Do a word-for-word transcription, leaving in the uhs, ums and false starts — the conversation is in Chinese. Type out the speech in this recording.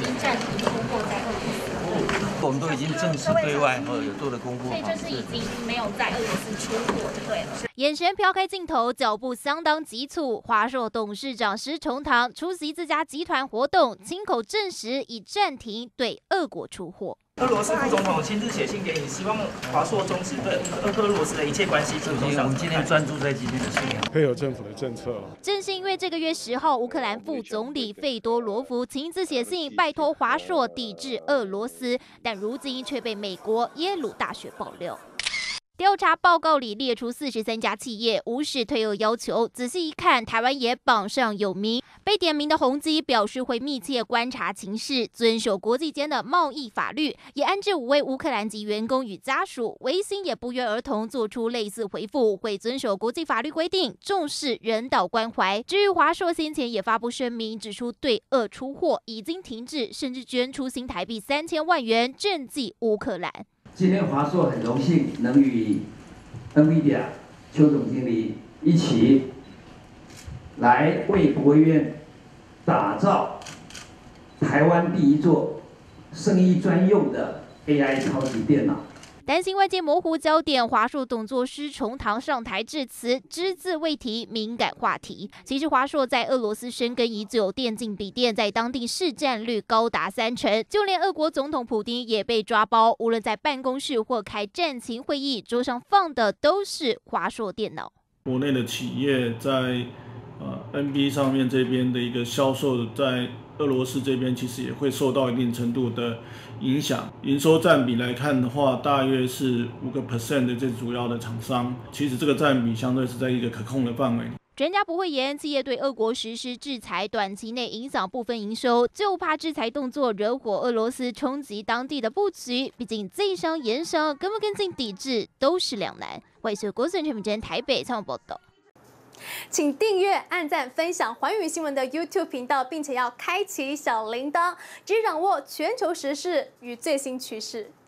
经暂停出货在俄罗斯。 我们都已经正式对外和有做了公布， 所以就是已经没有在俄罗斯出货，就对了。 眼神飘开镜头，脚步相当急促。华硕董事长施崇棠出席自家集团活动，亲口证实已暂停对俄国出货。 俄罗斯副总统亲自写信给你，希望华硕终止对俄罗斯的一切关系。 我们今天专注在今天的事情， 配合政府的政策。 正是因为这个月十号，乌克兰副总理费多罗夫亲自写信拜托华硕抵制俄罗斯，但如今却被美国耶鲁大学爆料。调查报告里列出四十三家企业无视退俄要求，仔细一看，台湾也榜上有名。被点名的宏基表示会密切观察情势，遵守国际间的贸易法律，也安置五位乌克兰籍员工与家属。微星也不约而同做出类似回复，会遵守国际法律规定，重视人道关怀。至于华硕先前也发布声明，指出对俄出货已经停止，甚至捐出新台币三千万元赈济乌克兰。 今天华硕很荣幸能与 NVIDIA 邱总经理一起来为国务院打造台湾第一座生医专用的 A I 超级电脑。 担心外界模糊焦点，华硕董座施崇棠上台致辞，只字未提敏感话题。其实华硕在俄罗斯深耕已久，电竞笔电在当地市占率高达三成，就连俄国总统普丁也被抓包，无论在办公室或开战情会议，桌上放的都是华硕电脑。 国内的企业在呃 N B 上面这边的一个销售，在俄罗斯这边其实也会受到一定程度的影响。营收占比来看的话，大约是五个 percent 的最主要的厂商，其实这个占比相对是在一个可控的范围。 专家不会言，企业对俄国实施制裁，短期内影响部分营收，就怕制裁动作惹火俄罗斯，冲击当地的布局。毕竟在商言商，跟不跟进抵制都是两难。外视郭顺陈敏珍台北采访报道。 请订阅、按赞、分享寰宇新闻的 YouTube 频道，并且要开启小铃铛，直接掌握全球时事与最新趋势。